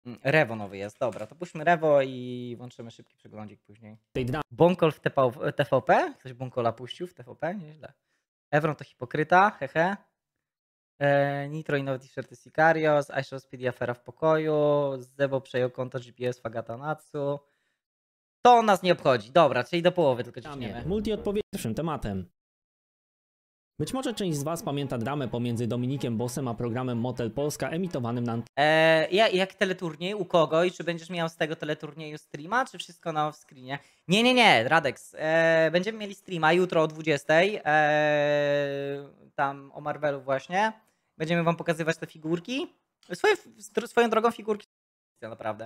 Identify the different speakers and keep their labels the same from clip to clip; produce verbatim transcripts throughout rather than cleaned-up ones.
Speaker 1: Rewo nowy jest, dobra, to puśćmy Rewo i włączymy szybki przeglądzik później. Bonkol w T V P? Ktoś Bonkola puścił w T V P? Nieźle. Evron to hipokryta, hehe. E, Nitro i nowe t-shirty Sicarios, Aisha Speedy afera w pokoju, Zewo przejął konto G P S Fagata Natsu. To nas nie obchodzi, dobra, czyli do połowy tylko ciśniemy.
Speaker 2: Multi odpowie pierwszym tematem. Być może część z was pamięta dramę pomiędzy Dominikiem Bossem a programem Motel Polska emitowanym na
Speaker 1: E, ja, jak teleturniej? U kogo? I czy będziesz miał z tego teleturnieju streama, czy wszystko na off-screenie? Nie, nie, nie, Radex. E, będziemy mieli streama jutro o dwudziestej. E, tam o Marvelu właśnie. Będziemy wam pokazywać te figurki. Swoje, swoją drogą figurki naprawdę.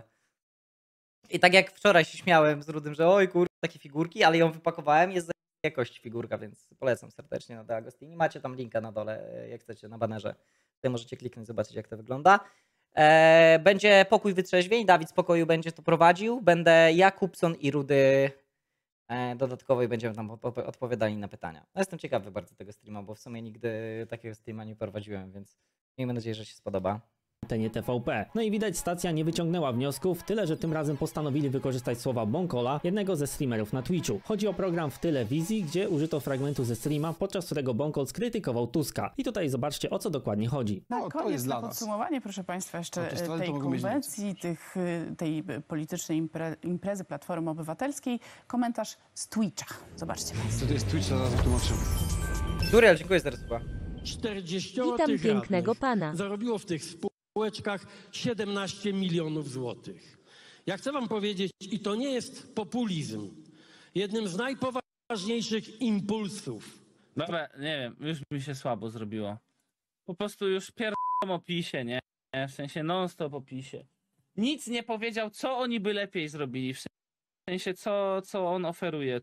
Speaker 1: I tak jak wczoraj się śmiałem z Rudym, że oj kur... takie figurki, ale ją wypakowałem, jest jakość figurka, więc polecam serdecznie na De Agostini. Macie tam linka na dole, jak chcecie, na banerze. Tutaj możecie kliknąć, zobaczyć jak to wygląda. Eee, będzie pokój wytrzeźwień, Dawid z pokoju będzie to prowadził. Będę ja, Kupson i Rudy eee, dodatkowo i będziemy tam odpowiadali na pytania. No, jestem ciekawy bardzo tego streama, bo w sumie nigdy takiego streama nie prowadziłem, więc miejmy nadzieję, że się spodoba.
Speaker 2: antenie T V P. No i widać, stacja nie wyciągnęła wniosków, tyle że tym razem postanowili wykorzystać słowa Bonkola, jednego ze streamerów na Twitchu. Chodzi o program w telewizji, gdzie użyto fragmentu ze streama, podczas którego Bonkol skrytykował Tuska. I tutaj zobaczcie, o co dokładnie chodzi.
Speaker 3: Na koniec na podsumowanie, proszę Państwa, jeszcze tej konwencji, tych, tej politycznej impre, imprezy Platformy Obywatelskiej, komentarz z Twitcha. Zobaczcie Państwo.
Speaker 4: To jest Twitch, zaraz tłumaczymy.
Speaker 1: Duriel, dziękuję za rozsłucha.
Speaker 5: czterdzieści
Speaker 6: Witam
Speaker 5: tych
Speaker 6: pięknego pana.
Speaker 5: Zarobiło w tych spółeczkach siedemnaście milionów złotych. Ja chcę wam powiedzieć, i to nie jest populizm, jednym z najpoważniejszych impulsów.
Speaker 7: Dobra, nie wiem, już mi się słabo zrobiło. Po prostu już pierdolą o PiSie, nie? W sensie non-stop o PiSie. Nic nie powiedział, co oni by lepiej zrobili, w sensie co, co on oferuje.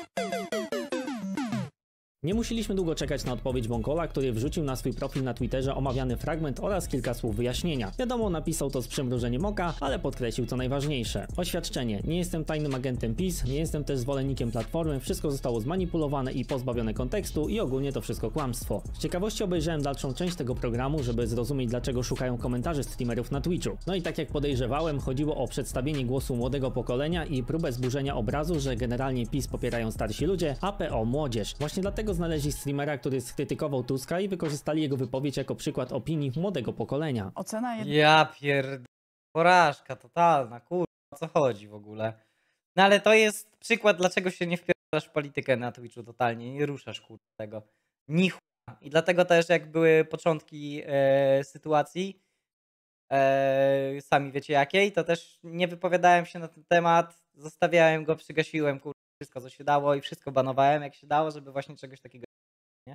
Speaker 2: Nie musieliśmy długo czekać na odpowiedź Bonkola, który wrzucił na swój profil na Twitterze omawiany fragment oraz kilka słów wyjaśnienia. Wiadomo, napisał to z przymrużeniem oka, ale podkreślił co najważniejsze. Oświadczenie. Nie jestem tajnym agentem PiS, nie jestem też zwolennikiem Platformy, wszystko zostało zmanipulowane i pozbawione kontekstu i ogólnie to wszystko kłamstwo. Z ciekawości obejrzałem dalszą część tego programu, żeby zrozumieć, dlaczego szukają komentarzy streamerów na Twitchu. No i tak jak podejrzewałem, chodziło o przedstawienie głosu młodego pokolenia i próbę zburzenia obrazu, że generalnie PiS popierają starsi ludzie, a P O młodzież. Właśnie dlatego znaleźli streamera, który skrytykował Tuska i wykorzystali jego wypowiedź jako przykład opinii młodego pokolenia.
Speaker 3: Ocena jedna.
Speaker 1: Ja pierd... Porażka totalna, kurwa, o co chodzi w ogóle? No ale to jest przykład, dlaczego się nie wpierasz w politykę na Twitchu totalnie, nie ruszasz kurwa tego. Ni chuja. I dlatego też jak były początki e, sytuacji, e, sami wiecie jakiej, to też nie wypowiadałem się na ten temat, zostawiałem go, przygasiłem kurwa. Wszystko, co się dało i wszystko banowałem, jak się dało, żeby właśnie czegoś takiego nie?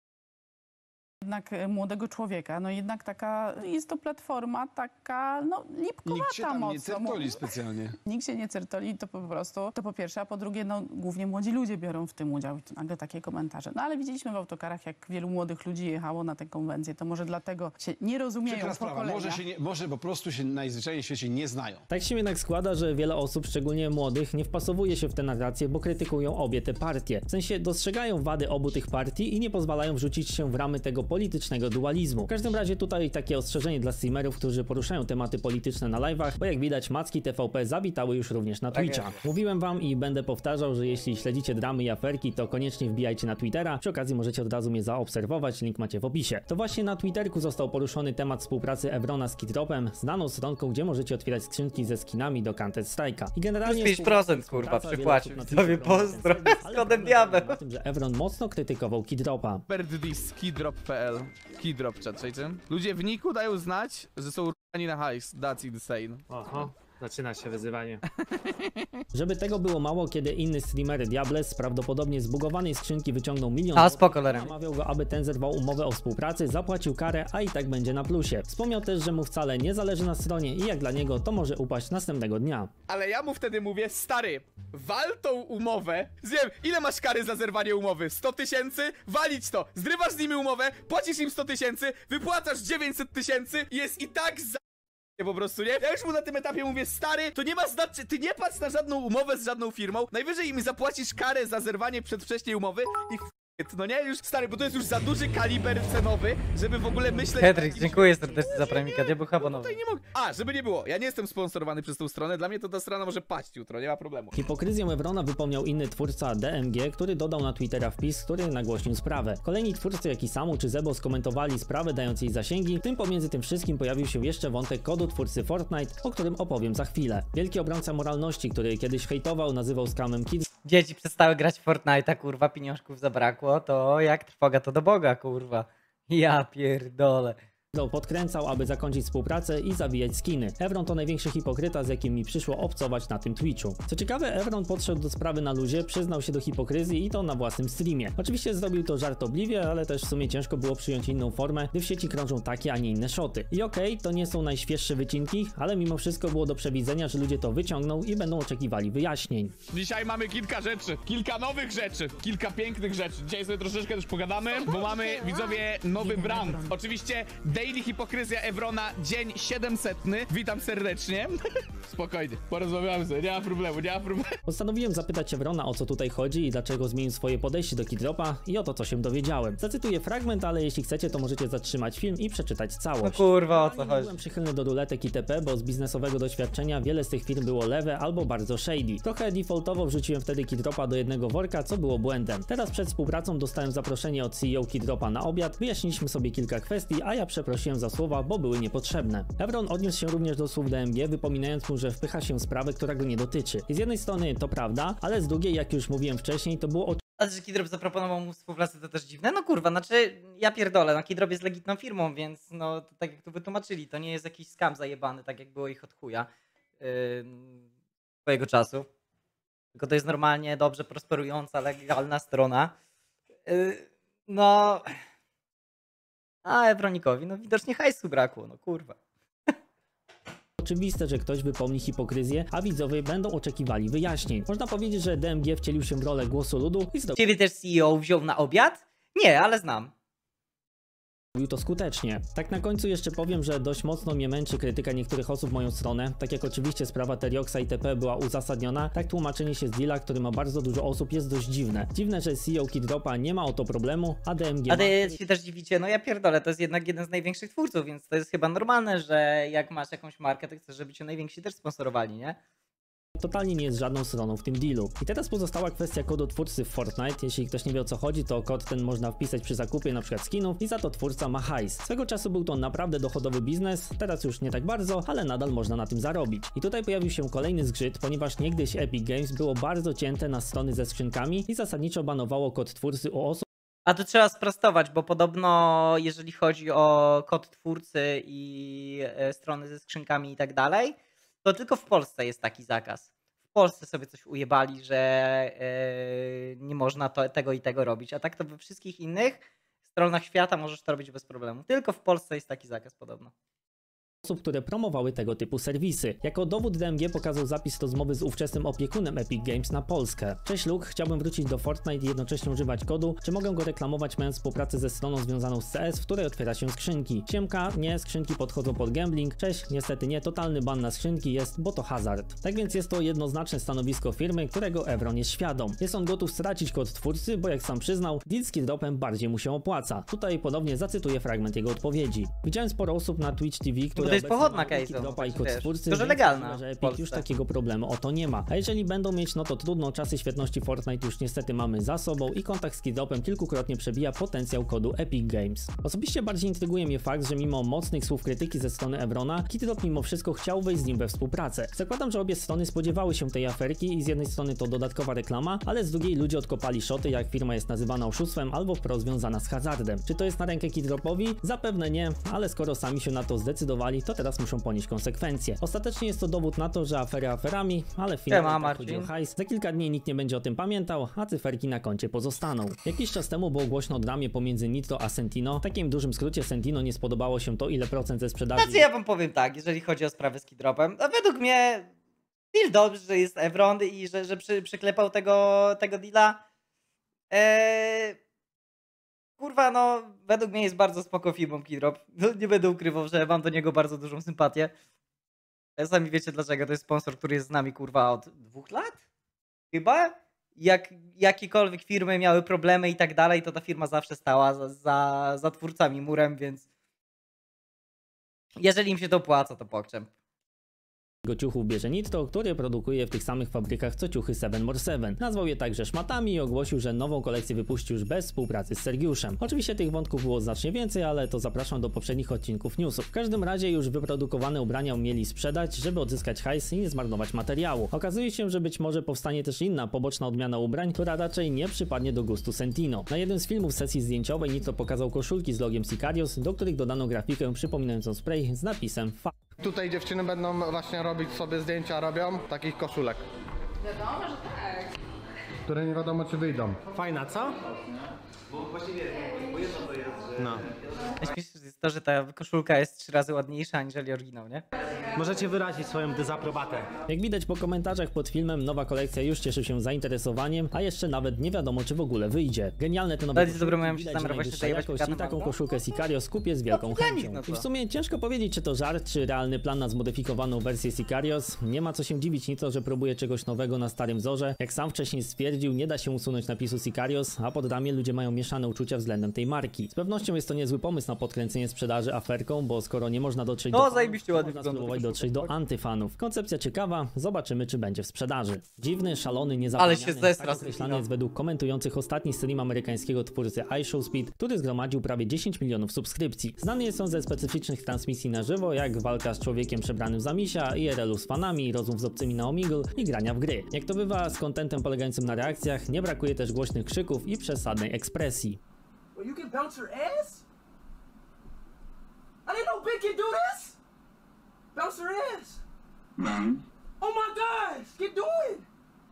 Speaker 3: Jednak młodego człowieka, no jednak taka, jest to platforma taka, no lipkowata
Speaker 4: Nikt się tam
Speaker 3: mocno.
Speaker 4: nie certoli specjalnie.
Speaker 3: Nikt się nie certoli, to po prostu, to po pierwsze, a po drugie, no głównie młodzi ludzie biorą w tym udział i to nagle takie komentarze. No ale widzieliśmy w autokarach, jak wielu młodych ludzi jechało na tę konwencję, to może dlatego się nie rozumieją pokolenia.
Speaker 4: Może, się nie, może po prostu się najzwyczajniej w świecie nie znają.
Speaker 2: Tak się jednak składa, że wiele osób, szczególnie młodych, nie wpasowuje się w tę narrację, bo krytykują obie te partie. W sensie dostrzegają wady obu tych partii i nie pozwalają wrzucić się w ramy tego politycznego dualizmu. W każdym razie tutaj takie ostrzeżenie dla streamerów, którzy poruszają tematy polityczne na live'ach, bo jak widać macki T V P zawitały już również na Twitcha. Tak Mówiłem wam i będę powtarzał, że jeśli śledzicie dramy i aferki, to koniecznie wbijajcie na Twittera. Przy okazji możecie od razu mnie zaobserwować, link macie w opisie. To właśnie na Twitterku został poruszony temat współpracy Evrona z Kidropem, znaną stronką, gdzie możecie otwierać skrzynki ze skinami do Counter Strike'a. I generalnie
Speaker 1: pięć procent kurwa przypłacił sobie pozdro z kodem diabeł.
Speaker 2: Na tym, że Evron mocno krytykował Kidropa.
Speaker 8: Birdis, kidrop kropka p l. Kidrop chat, czajcie? Ludzie w niku dają znać, że są r***ani na hajs. That's insane.
Speaker 9: Oho, zaczyna się wyzywanie.
Speaker 2: Żeby tego było mało, kiedy inny streamer Diables z prawdopodobnie zbugowanej skrzynki wyciągnął milion
Speaker 1: a spoko,
Speaker 2: namawiał go, aby ten zerwał umowę o współpracy, zapłacił karę, a i tak będzie na plusie. Wspomniał też, że mu wcale nie zależy na stronie i jak dla niego to może upaść następnego dnia.
Speaker 8: Ale ja mu wtedy mówię, stary, wal tą umowę. Wiem, ile masz kary za zerwanie umowy? sto tysięcy? Walić to! Zrywasz z nimi umowę, płacisz im sto tysięcy, wypłacasz dziewięćset tysięcy i jest i tak za... po prostu, nie? Ja już mu na tym etapie mówię, stary, to nie ma znaczy, ty nie patrz na żadną umowę z żadną firmą, najwyżej im zapłacisz karę za zerwanie przedwcześnie umowy i No nie, już stary, bo to jest już za duży kaliber cenowy, żeby w ogóle myśleć...
Speaker 1: Hedrix, dziękuję serdecznie za premika, nie był chyba nowy.
Speaker 8: Tutaj nie mogę... A, żeby nie było, ja nie jestem sponsorowany przez tą stronę, dla mnie to ta strona może paść jutro, nie ma problemu.
Speaker 2: Hipokryzję Evrona wypomniał inny twórca D M G, który dodał na Twittera wpis, który nagłośnił sprawę. Kolejni twórcy jak i Samu czy Zebo skomentowali sprawę, dając jej zasięgi, w tym pomiędzy tym wszystkim pojawił się jeszcze wątek kodu twórcy Fortnite, o którym opowiem za chwilę. Wielki obrońca moralności, który kiedyś hejtował, nazywał scamem Kid
Speaker 1: Dzieci przestały grać w Fortnite'a, kurwa, pieniążków zabrakło, to jak trwoga to do Boga, kurwa. Ja pierdolę.
Speaker 2: podkręcał, aby zakończyć współpracę i zawijać skiny. Evron to największy hipokryta, z jakim mi przyszło obcować na tym Twitchu. Co ciekawe, Evron podszedł do sprawy na luzie, przyznał się do hipokryzji i to na własnym streamie. Oczywiście zrobił to żartobliwie, ale też w sumie ciężko było przyjąć inną formę, gdy w sieci krążą takie, a nie inne szoty. I okej, okay, to nie są najświeższe wycinki, ale mimo wszystko było do przewidzenia, że ludzie to wyciągną i będą oczekiwali wyjaśnień.
Speaker 8: Dzisiaj mamy kilka rzeczy, kilka nowych rzeczy, kilka pięknych rzeczy. Dzisiaj sobie troszeczkę też pogadamy, bo mamy, widzowie, nowy brand. Oczywiście Daily Hipokryzja Evrona, dzień siedemsetny. Witam serdecznie. Spokojnie, porozmawiamy sobie, nie ma problemu, nie ma problemu.
Speaker 2: Postanowiłem zapytać Evrona, o co tutaj chodzi i dlaczego zmienił swoje podejście do Kidropa i oto co się dowiedziałem. Zacytuję fragment, ale jeśli chcecie, to możecie zatrzymać film i przeczytać całość.
Speaker 1: No kurwa, o co chodzi?
Speaker 2: Byłem przychylny do ruletek itp., bo z biznesowego doświadczenia wiele z tych firm było lewe albo bardzo shady. Trochę defaultowo wrzuciłem wtedy Kidropa do jednego worka, co było błędem. Teraz przed współpracą dostałem zaproszenie od C E O Kidropa na obiad, wyjaśniliśmy sobie kilka kwestii, a ja przeprosiłem za słowa, bo były niepotrzebne. Evron odniósł się również do słów D M G, wypominając mu, że wpycha się w sprawę, która go nie dotyczy. I z jednej strony to prawda, ale z drugiej, jak już mówiłem wcześniej, to było
Speaker 1: Ale że Kidrop zaproponował mu współpracę, to też dziwne? No kurwa, znaczy ja pierdolę, no Kidrop jest legitną firmą, więc no to tak jak tu wytłumaczyli, to nie jest jakiś scam zajebany, tak jak było ich od chuja yy, swojego czasu. Tylko to jest normalnie dobrze prosperująca, legalna strona. Yy, no... A Evronikowi, no widocznie hajsu brakło, no kurwa.
Speaker 2: oczywiste, że ktoś wypomni hipokryzję, a widzowie będą oczekiwali wyjaśnień. Można powiedzieć, że D M G wcielił się w rolę głosu ludu i zdobył
Speaker 1: Ciebie też C E O wziął na obiad? Nie, ale znam.
Speaker 2: to skutecznie. Tak na końcu jeszcze powiem, że dość mocno mnie męczy krytyka niektórych osób w moją stronę. Tak jak oczywiście sprawa Terioxa itp. Była uzasadniona, tak tłumaczenie się z deala, który ma bardzo dużo osób, jest dość dziwne. Dziwne, że C E O Kidropa nie ma o to problemu, a D M G
Speaker 1: A
Speaker 2: ma.
Speaker 1: ty się też dziwicie, no ja pierdolę, to jest jednak jeden z największych twórców, więc to jest chyba normalne, że jak masz jakąś markę, to chcesz, żeby cię najwięksi też sponsorowali, nie?
Speaker 2: Totalnie nie jest żadną stroną w tym dealu. I teraz pozostała kwestia kodu twórcy w Fortnite. Jeśli ktoś nie wie o co chodzi, to kod ten można wpisać przy zakupie np. skinów i za to twórca ma hajs. Swego czasu był to naprawdę dochodowy biznes, teraz już nie tak bardzo, ale nadal można na tym zarobić. I tutaj pojawił się kolejny zgrzyt, ponieważ niegdyś Epic Games było bardzo cięte na strony ze skrzynkami i zasadniczo banowało kod twórcy u osób,
Speaker 1: A to trzeba sprostować, bo podobno jeżeli chodzi o kod twórcy i e, strony ze skrzynkami i tak dalej, to tylko w Polsce jest taki zakaz. W Polsce sobie coś ujebali, że e, nie można to, tego i tego robić, a tak to we wszystkich innych stronach świata możesz to robić bez problemu. Tylko w Polsce jest taki zakaz podobno.
Speaker 2: osób, które promowały tego typu serwisy. Jako dowód D M G pokazał zapis rozmowy z ówczesnym opiekunem Epic Games na Polskę. Cześć Luke, chciałbym wrócić do Fortnite i jednocześnie używać kodu. Czy mogę go reklamować, mając współpracę ze stroną związaną z C S, w której otwiera się skrzynki? Siemka, nie, skrzynki podchodzą pod gambling. Cześć, niestety nie, totalny ban na skrzynki jest, bo to hazard. Tak więc jest to jednoznaczne stanowisko firmy, którego Evron jest świadom. Jest on gotów stracić kod twórcy, bo jak sam przyznał, deal z Kidropem bardziej mu się opłaca. Tutaj ponownie zacytuję fragment jego odpowiedzi. Widziałem sporo osób na Twitch T V, które
Speaker 1: to jest pochodna
Speaker 2: mają
Speaker 1: case'u,
Speaker 2: Kidropa i
Speaker 1: no,
Speaker 2: kod
Speaker 1: wiesz,
Speaker 2: twórcy,
Speaker 1: to, że
Speaker 2: więc
Speaker 1: legalna
Speaker 2: myślę, że
Speaker 1: w
Speaker 2: Epic
Speaker 1: Polsce.
Speaker 2: już takiego problemu o to nie ma. A jeżeli będą mieć, no to trudno, czasy świetności Fortnite już niestety mamy za sobą i kontakt z Kidropem kilkukrotnie przebija potencjał kodu Epic Games. Osobiście bardziej intryguje mnie fakt, że mimo mocnych słów krytyki ze strony Evrona, Kidrop mimo wszystko chciał wejść z nim we współpracę. Zakładam, że obie strony spodziewały się tej aferki i z jednej strony to dodatkowa reklama, ale z drugiej ludzie odkopali szoty, jak firma jest nazywana oszustwem albo wprost związana z hazardem. Czy to jest na rękę Kidropowi? Zapewne nie, ale skoro sami się na to zdecydowali, to teraz muszą ponieść konsekwencje. Ostatecznie jest to dowód na to, że afery aferami, ale w finale
Speaker 1: Siema,
Speaker 2: tak chodzi o
Speaker 1: Marcin.
Speaker 2: hajs. Za kilka dni nikt nie będzie o tym pamiętał, a cyferki na koncie pozostaną. Jakiś czas temu było głośno o dramie pomiędzy Nitro a Sentino. W takim dużym skrócie Sentino nie spodobało się to, ile procent ze sprzedaży.
Speaker 1: Znaczy ja wam powiem tak, jeżeli chodzi o sprawę z Kidropem, a według mnie deal dobrze, że jest Evron i że, że przy, przyklepał tego, tego deala. Eee, kurwa, no według mnie jest bardzo spoko firmą Kidrop. No, nie będę ukrywał, że mam do niego bardzo dużą sympatię. E, Sami wiecie dlaczego, to jest sponsor, który jest z nami kurwa od dwóch lat? Chyba? jak jakiekolwiek firmy miały problemy i tak dalej, to ta firma zawsze stała za, za, za twórcami murem, więc jeżeli im się to opłaca, to pokczem.
Speaker 2: ciuchów bierze Nitro, który produkuje w tych samych fabrykach co ciuchy Seven More Seven. Nazwał je także szmatami i ogłosił, że nową kolekcję wypuści już bez współpracy z Sergiuszem. Oczywiście tych wątków było znacznie więcej, ale to zapraszam do poprzednich odcinków newsów. W każdym razie już wyprodukowane ubrania mieli sprzedać, żeby odzyskać hajs i nie zmarnować materiału. Okazuje się, że być może powstanie też inna, poboczna odmiana ubrań, która raczej nie przypadnie do gustu Sentino. Na jednym z filmów sesji zdjęciowej Nitro pokazał koszulki z logiem Sicarios, do których dodano grafikę przypominającą spray z napisem F.
Speaker 6: Tutaj dziewczyny będą właśnie robić sobie zdjęcia, robią takich koszulek.
Speaker 3: Wiadomo, że tak.
Speaker 6: Które nie wiadomo czy wyjdą.
Speaker 9: Fajna, co? No.
Speaker 1: Najśmieszniejsze jest to, że ta koszulka jest trzy razy ładniejsza aniżeli oryginał, nie?
Speaker 9: Możecie wyrazić swoją dezaprobatę.
Speaker 2: Jak widać po komentarzach pod filmem, nowa kolekcja już cieszy się zainteresowaniem, a jeszcze nawet nie wiadomo czy w ogóle wyjdzie. Genialne te nowe
Speaker 1: Bardzo
Speaker 2: koszulki,
Speaker 1: dobrze mają się
Speaker 2: widać,
Speaker 1: tam
Speaker 2: że
Speaker 1: właśnie
Speaker 2: najwyższa
Speaker 1: zajebać
Speaker 2: jakość i
Speaker 1: wygraną
Speaker 2: taką
Speaker 1: walką.
Speaker 2: koszulkę Sicarios kupię z wielką
Speaker 1: No, dla nich,
Speaker 2: chęcią.
Speaker 1: no
Speaker 2: I w
Speaker 1: co?
Speaker 2: sumie ciężko powiedzieć, czy to żart, czy realny plan na zmodyfikowaną wersję Sicarios. Nie ma co się dziwić Nitro, że próbuje czegoś nowego na starym wzorze. Jak sam wcześniej stwierdził, nie da się usunąć napisu Sicarios, a pod ramię ludzie mają mieszane uczucia względem tej marki. Z pewnością jest to niezły pomysł na podkręcenie sprzedaży aferką, bo skoro nie można dotrzeć
Speaker 1: No,
Speaker 2: do fanów,
Speaker 1: zajebiście
Speaker 2: to
Speaker 1: ładnie
Speaker 2: można
Speaker 1: wygląda ta
Speaker 2: spróbować
Speaker 1: koszulka.
Speaker 2: dotrzeć do antyfanów. Koncepcja ciekawa, zobaczymy czy będzie w sprzedaży. Dziwny, szalony,
Speaker 1: Ale
Speaker 2: niezapomniany,
Speaker 1: się zesra
Speaker 2: tak
Speaker 1: z
Speaker 2: określany
Speaker 1: Sentino.
Speaker 2: jest według komentujących ostatni stream amerykańskiego twórcy iShowSpeed, który zgromadził prawie dziesięć milionów subskrypcji. Znany jest on ze specyficznych transmisji na żywo, jak walka z człowiekiem przebranym za misia, I R L-u z fanami, rozmów z obcymi na Omegle i grania w gry. Jak to bywa z kontentem polegającym na reakcjach, nie brakuje też głośnych krzyków i przesadnej ekspresji.
Speaker 10: Well, you can bounce her ass? I didn't know Big can do this! Bounce her ass! Oh my gosh! Keep doing!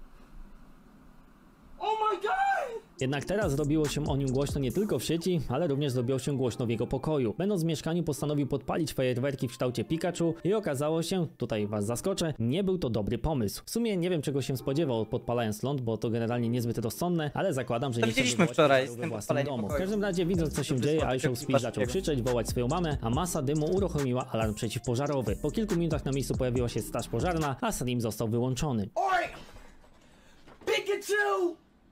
Speaker 10: Oh my god!
Speaker 2: Jednak teraz zrobiło się o nim głośno nie tylko w sieci, ale również zrobiło się głośno w jego pokoju. Będąc w mieszkaniu postanowił podpalić fajerwerki w kształcie Pikachu i okazało się, tutaj was zaskoczę, nie był to dobry pomysł. W sumie nie wiem czego się spodziewał podpalając ląd, bo to generalnie niezbyt rozsądne, ale zakładam, że
Speaker 1: To
Speaker 2: nie chciał
Speaker 1: widzieliśmy
Speaker 2: wywołać
Speaker 1: wczoraj
Speaker 2: pożaru
Speaker 1: z
Speaker 2: we
Speaker 1: tym
Speaker 2: własnym
Speaker 1: podpaleniem
Speaker 2: domu. W
Speaker 1: pokoju.
Speaker 2: każdym razie widząc co się
Speaker 1: To
Speaker 2: dzieje,
Speaker 1: wysłał
Speaker 2: iShowSpeed
Speaker 1: tylko
Speaker 2: zaczął
Speaker 1: klipa z
Speaker 2: krzyczeć, wołać swoją mamę, a masa dymu uruchomiła alarm przeciwpożarowy. Po kilku minutach na miejscu pojawiła się straż pożarna, a stream został wyłączony.
Speaker 10: Alright! Pikachu!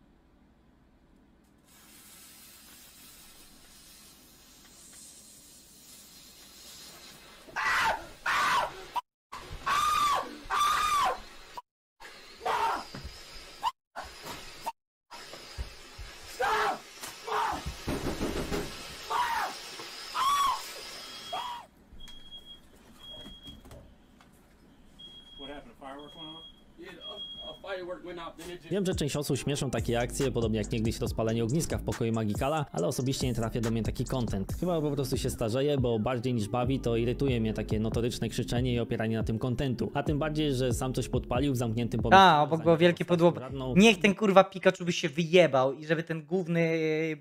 Speaker 2: Wiem, że część osób śmieszą takie akcje, podobnie jak niegdyś rozpalenie ogniska w pokoju Magikala, ale osobiście nie trafia do mnie taki content. Chyba po prostu się starzeję, bo bardziej niż bawi, to irytuje mnie takie notoryczne krzyczenie i opieranie na tym kontentu. A tym bardziej, że sam coś podpalił w zamkniętym pomieszczeniu.
Speaker 1: A, obok było
Speaker 2: zanim
Speaker 1: wielkie
Speaker 2: postać
Speaker 1: podło.
Speaker 2: pożarną.
Speaker 1: Niech ten kurwa Pikachu by się wyjebał i żeby ten główny,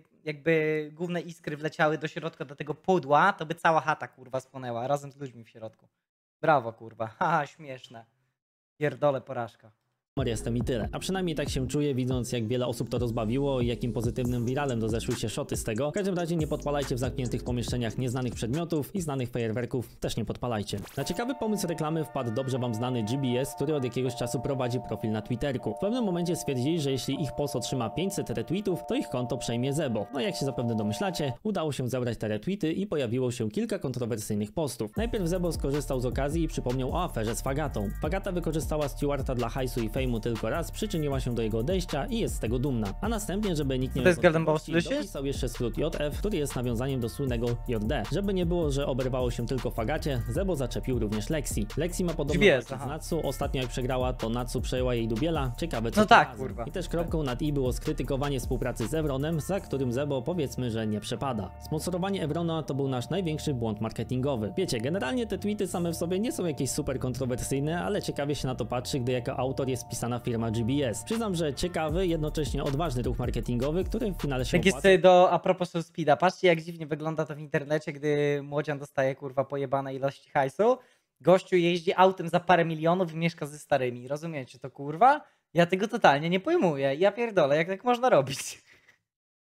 Speaker 1: jakby główne iskry wleciały do środka do tego pudła, to by cała chata kurwa spłonęła razem z ludźmi w środku. Brawo kurwa, haha, śmieszne. Pierdolę porażka.
Speaker 2: Humor jestem i tyle. A przynajmniej tak się czuję, widząc jak wiele osób to rozbawiło i jakim pozytywnym wiralem rozeszły się szoty z tego. W każdym razie nie podpalajcie w zamkniętych pomieszczeniach nieznanych przedmiotów i znanych fajerwerków też nie podpalajcie. Na ciekawy pomysł reklamy wpadł dobrze wam znany G B S, który od jakiegoś czasu prowadzi profil na Twitterku. W pewnym momencie stwierdzili, że jeśli ich post otrzyma pięćset retweetów, to ich konto przejmie Zebo. No jak się zapewne domyślacie, udało się zebrać te retweety i pojawiło się kilka kontrowersyjnych postów. Najpierw Zebo skorzystał z okazji i przypomniał o aferze z Fagatą. Fagata wykorzystała Stewarta dla hajsu i fejmu tylko raz, przyczyniła się do jego odejścia i jest z tego dumna. A następnie, żeby nikt nie
Speaker 1: To jest Golden Ball
Speaker 2: wątpliwości,
Speaker 1: Solutions?
Speaker 2: dopisał jeszcze skrót J F, który jest nawiązaniem do słynnego J D. Żeby nie było, że oberwało się tylko Fagacie, Zebo zaczepił również Lexi. Lexi ma podobno
Speaker 1: G B S,
Speaker 2: walczyć z
Speaker 1: aha.
Speaker 2: Natsu, ostatnio jak przegrała, to Natsu przejęła jej dubiela. Ciekawe co
Speaker 1: No
Speaker 2: tym
Speaker 1: tak,
Speaker 2: razem.
Speaker 1: kurwa.
Speaker 2: I też kropką nad i było skrytykowanie współpracy z Evronem, za którym Zebo powiedzmy, że nie przepada. Sponsorowanie Evrona to był nasz największy błąd marketingowy. Wiecie, generalnie te tweety same w sobie nie są jakieś super kontrowersyjne, ale ciekawie się na to patrzy, gdy jako autor jest wpisana firma G B S. Przyznam, że ciekawy, jednocześnie odważny ruch marketingowy, który w finale się
Speaker 1: Tak jest
Speaker 2: opłaca.
Speaker 1: sobie do a propos Speeda. Patrzcie jak dziwnie wygląda to w internecie, gdy młodzian dostaje kurwa pojebane ilości hajsu. Gościu jeździ autem za parę milionów i mieszka ze starymi. Rozumiecie to kurwa? Ja tego totalnie nie pojmuję. Ja pierdolę, jak tak można robić?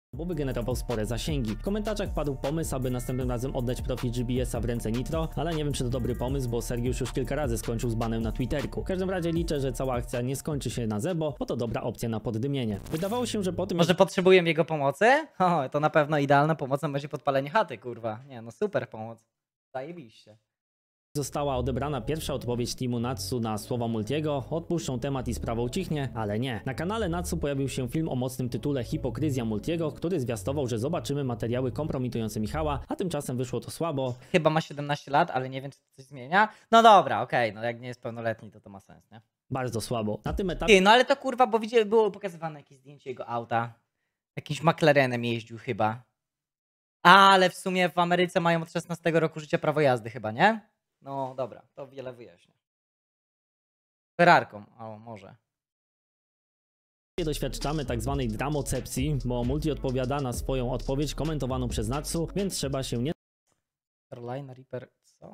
Speaker 2: bo wygenerował spore zasięgi. W komentarzach padł pomysł, aby następnym razem oddać profil G B S-a w ręce Nitro, ale nie wiem, czy to dobry pomysł, bo Sergiusz już kilka razy skończył z banem na Twitterku. W każdym razie liczę, że cała akcja nie skończy się na zebo, bo to dobra opcja na poddymienie. Wydawało się, że po tym...
Speaker 1: Może potrzebuję jego pomocy? O, to na pewno idealną pomocą będzie podpalenie chaty, kurwa. Nie, no super pomoc. Zajebiście.
Speaker 2: Została odebrana pierwsza odpowiedź teamu Natsu na słowa Multiego, odpuszczą temat i sprawa ucichnie, ale nie. Na kanale Natsu pojawił się film o mocnym tytule Hipokryzja Multiego, który zwiastował, że zobaczymy materiały kompromitujące Michała, a tymczasem wyszło to słabo.
Speaker 1: Chyba ma siedemnaście lat, ale nie wiem, czy to coś zmienia. No dobra, okej, okay. No jak nie jest pełnoletni, to to ma sens, nie?
Speaker 2: Bardzo słabo. Na tym etapie...
Speaker 1: Ty, no ale to kurwa, bo widzieli, było pokazywane jakieś zdjęcie jego auta. Jakimś McLarenem jeździł chyba. Ale w sumie w Ameryce mają od szesnastego roku życia prawo jazdy chyba, nie? No dobra, to wiele wyjaśnia. Ferrarką, o może.
Speaker 2: Doświadczamy tak zwanej dramocepcji, bo Multi odpowiada na swoją odpowiedź komentowaną przez Natsu, więc trzeba się nie...
Speaker 1: Carolina Reaper, co?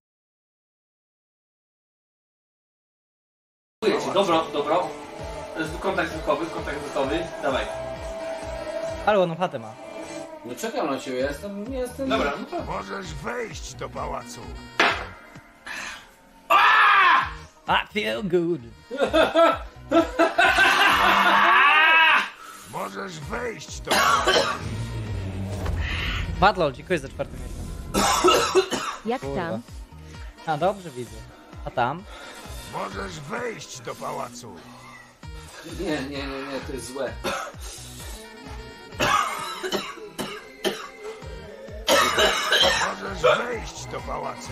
Speaker 7: Dobra, dobra. Kontakt wzrokowy, kontakt wzrokowy. Dawaj.
Speaker 1: Ale ładną chatę ma.
Speaker 10: No czekam na ciebie, jestem, nie jestem...
Speaker 7: Dobra, no to...
Speaker 11: Możesz wejść do pałacu.
Speaker 1: I feel good.
Speaker 11: Możesz wejść do pałacu.
Speaker 1: Badlol, dziękuję za czwarty miesiąc.
Speaker 12: Jak
Speaker 1: Kurwa.
Speaker 12: tam?
Speaker 1: A dobrze widzę. A tam?
Speaker 11: Możesz wejść do pałacu.
Speaker 10: Nie, nie, nie, nie, to jest złe.
Speaker 11: Możesz wejść do pałacu.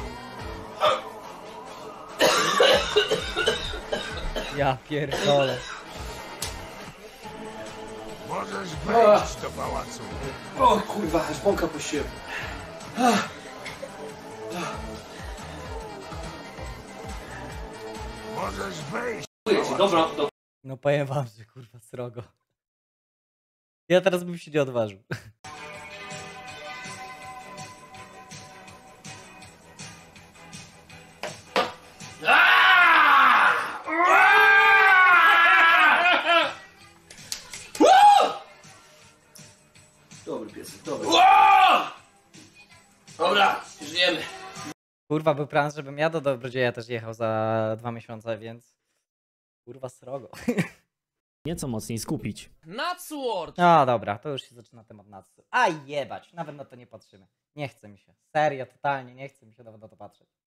Speaker 1: Ja pierdolę.
Speaker 11: Możesz wejść do pałacu.
Speaker 10: O kurwa, aż bąka puściłem.
Speaker 11: Możesz wejść.
Speaker 10: Dobra, dobra.
Speaker 1: No powiem wam, że kurwa srogo. Ja teraz bym się nie odważył.
Speaker 10: Dobry piesek, dobry. Dobra, żyjemy.
Speaker 1: Kurwa, był plan, żebym ja do Dobrodzieja też jechał za dwa miesiące, więc... Kurwa srogo.
Speaker 2: nieco mocniej skupić.
Speaker 1: Natsword! No dobra, to już się zaczyna temat Natsu. A jebać, nawet na to nie patrzymy. Nie chce mi się. Serio, totalnie nie chce mi się nawet na to patrzeć.